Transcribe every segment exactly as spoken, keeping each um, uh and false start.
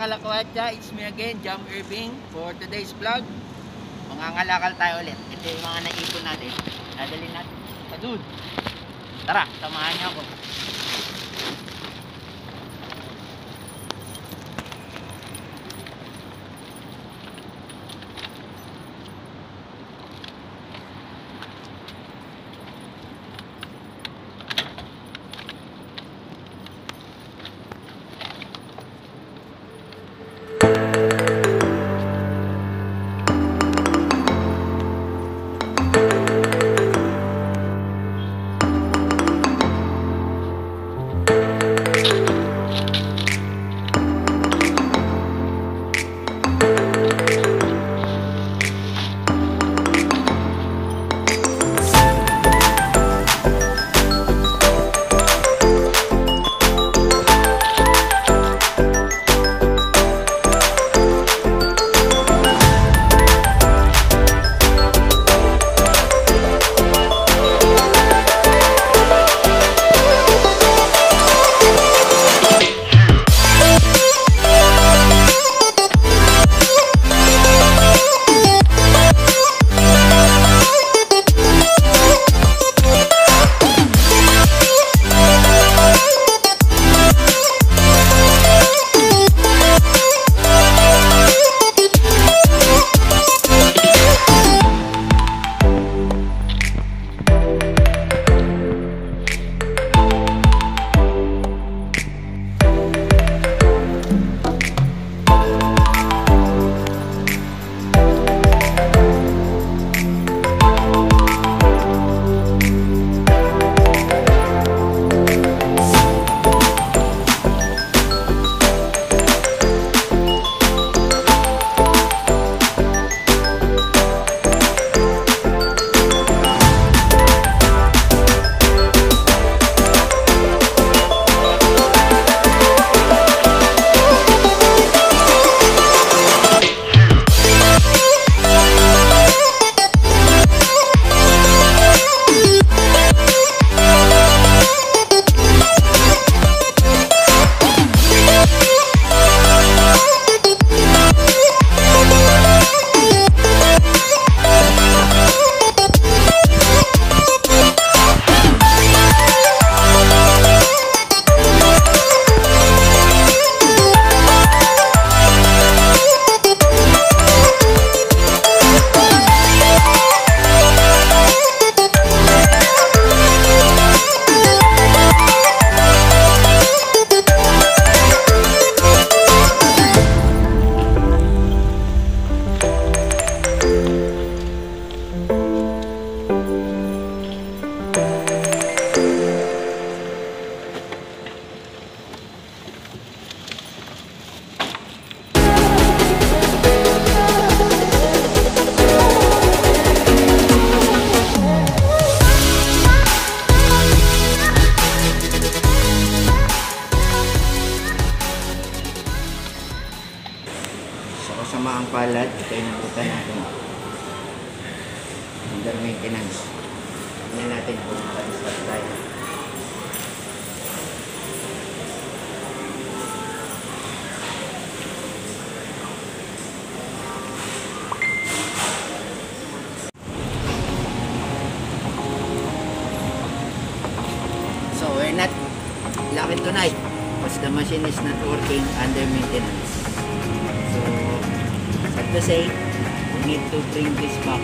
Kalakwatsa, it's me again, Jam Irving, for today's vlog. Mangangalakal tayo ulit. Ito yung mga naipon natin. Dadalhin natin sa dun. Tara, samahan niyo ako. Kasama ang palad, ito yung nakuta natin under maintenance. Tignan natin kung saan tayo. So we're not locking tonight because the machine is not working under maintenance. So sad to say, we need to bring this back.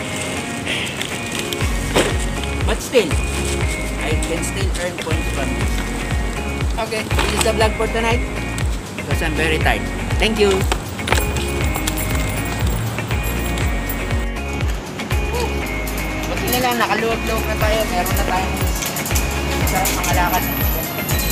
But still, I can still earn points from this. Okay, this is the vlog for tonight because I'm very tired. Thank you! Buti na lang, nakaluwag-luwag na tayo. Meron na tayong sarap mga lakad.